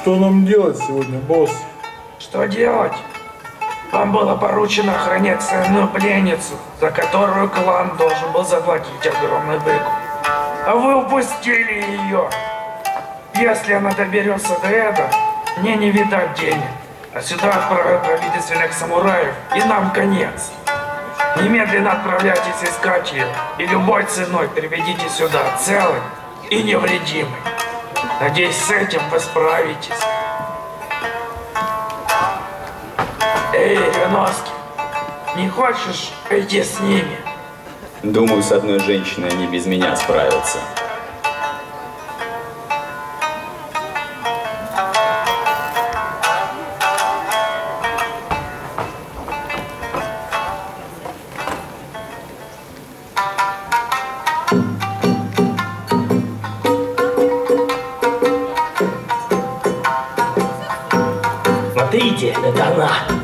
Что нам делать сегодня, босс? Что делать? Вам было поручено охранять ценную пленницу, за которую клан должен был заплатить огромный выкуп. А вы упустили ее. Если она доберется до этого, мне не видать денег. А сюда отправят правительственных самураев, и нам конец. Немедленно отправляйтесь искать ее, и любой ценой приведите сюда целый и невредимый. Надеюсь, с этим вы справитесь. Эй, Реноски, не хочешь пойти с ними? Думаю, с одной женщиной они без меня справятся. Смотрите, это она.